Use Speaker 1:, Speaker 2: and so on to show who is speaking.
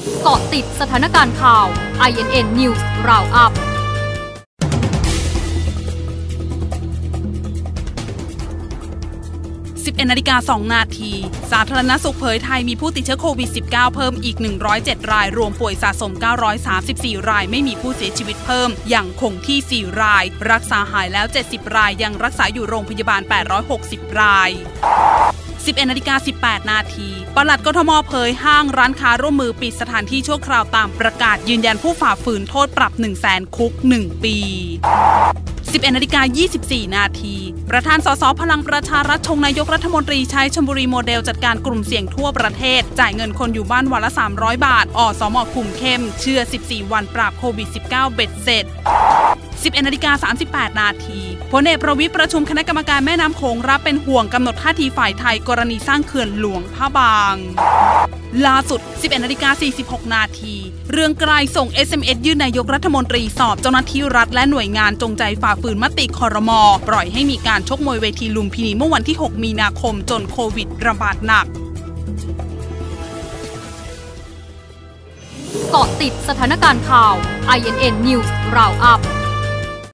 Speaker 1: เกาะติดสถานการณ์ข่าว INN News Roundup
Speaker 2: 11:02 นาทีสาธารณสุขเผยไทยมีผู้ติดเชื้อโควิด -19 เพิ่มอีก107 รายรวมป่วยสะสม934 รายไม่มีผู้เสียชีวิตเพิ่มอย่างคงที่4รายรักษาหายแล้ว70รายยังรักษาอยู่โรงพยาบาล860ราย11:18 นาทีปลัดกทมเผยห้างร้านค้าร่วมมือปิดสถานที่ชั่วคราวตามประกาศยืนยันผู้ฝ่าฝืนโทษปรับ 100,000 คุก 1 ปี11:24 นาทีประธานสสพลังประชารัฐชงนายกรัฐมนตรีใช้ชลบุรีโมเดลจัดการกลุ่มเสี่ยงทั่วประเทศจ่ายเงินคนอยู่บ้านวันละ300 บาทอสม.คุมเข้มเชื่อ14วันปราบโควิด -19 เบ็ดเสร็จ11:38 นาทีพลเอกประวิตรประชุมคณะกรรมการแม่น้ำโขงรับเป็นห่วงกำหนดท่าทีฝ่ายไทยกรณีสร้างเขื่อนหลวงพระบางล่าสุด 11:46 นาทีเรืองไกรส่ง SMS ยื่นนายกรัฐมนตรีสอบเจ้าหน้าที่รัฐและหน่วยงานจงใจฝ่าฝืนมติครม.ปล่อยให้มีการชกมวยเวทีลุมพินีเมื่อวันที่ 6 มีนาคมจนโควิดระบาดหนัก
Speaker 1: เกาะติดสถานการณ์ข่าว INN News Roundup